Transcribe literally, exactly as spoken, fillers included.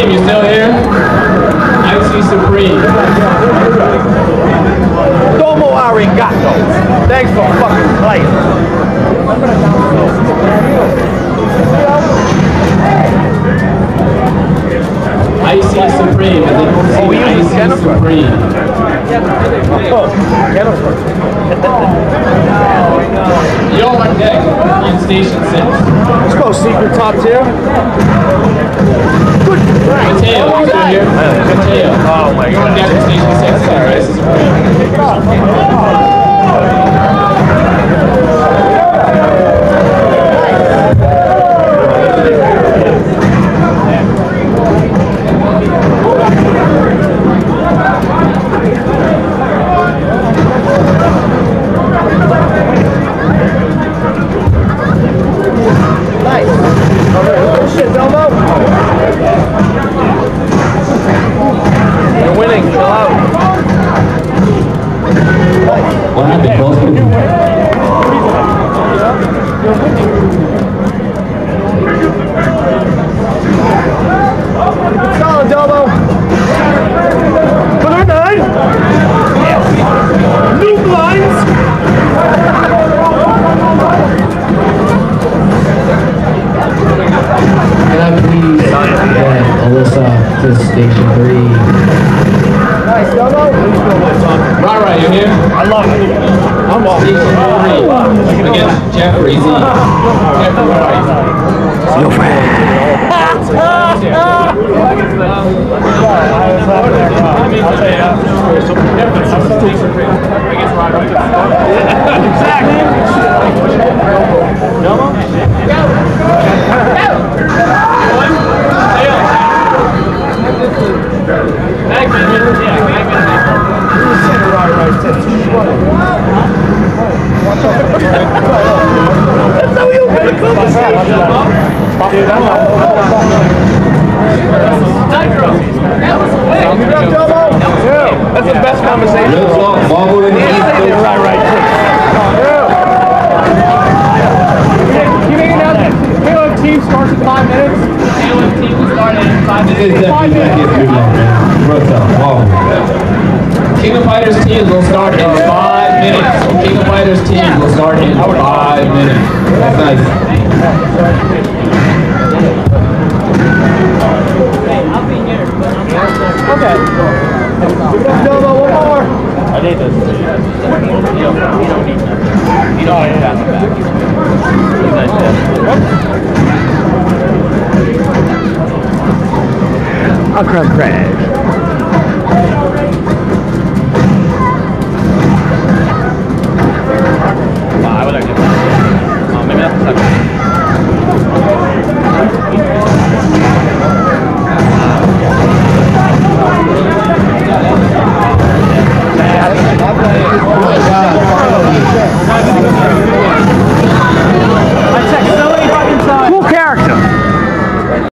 Supreme, you still here? Icy Supreme. Domo arigato. Thanks for fucking playing. Icy Supreme. I think Oh, we use Icy Jennifer. Supreme. Oh, Jennifer. You're on deck on station six. Let's go, secret top tier. Good. Mateo, you still here? Mateo. Oh my You're on god. deck on station six. Icy Supreme. Nice. Good shit, Domo. You're winning. Chill out. What happened, both of you? You're winning. Solid, Domo. Put her nine. New blinds. Can I please get Alyssa to station three? Nice, Domo. Right, right, you here? I love it. I'm off. Station three against Jeffrey Z. Jeffrey White. Your friend. Exactly. Domo? That's how we open the conversation. That's the best conversation. Right, right. You making that Halo team starts in five minutes? Halo team will start in five minutes. Five minutes. King of Fighters teams will start in five minutes. King of Fighters teams will start in five minutes. That's nice. Okay. Domo, one more. I need this. You don't need that. You don't need that. I'll crash.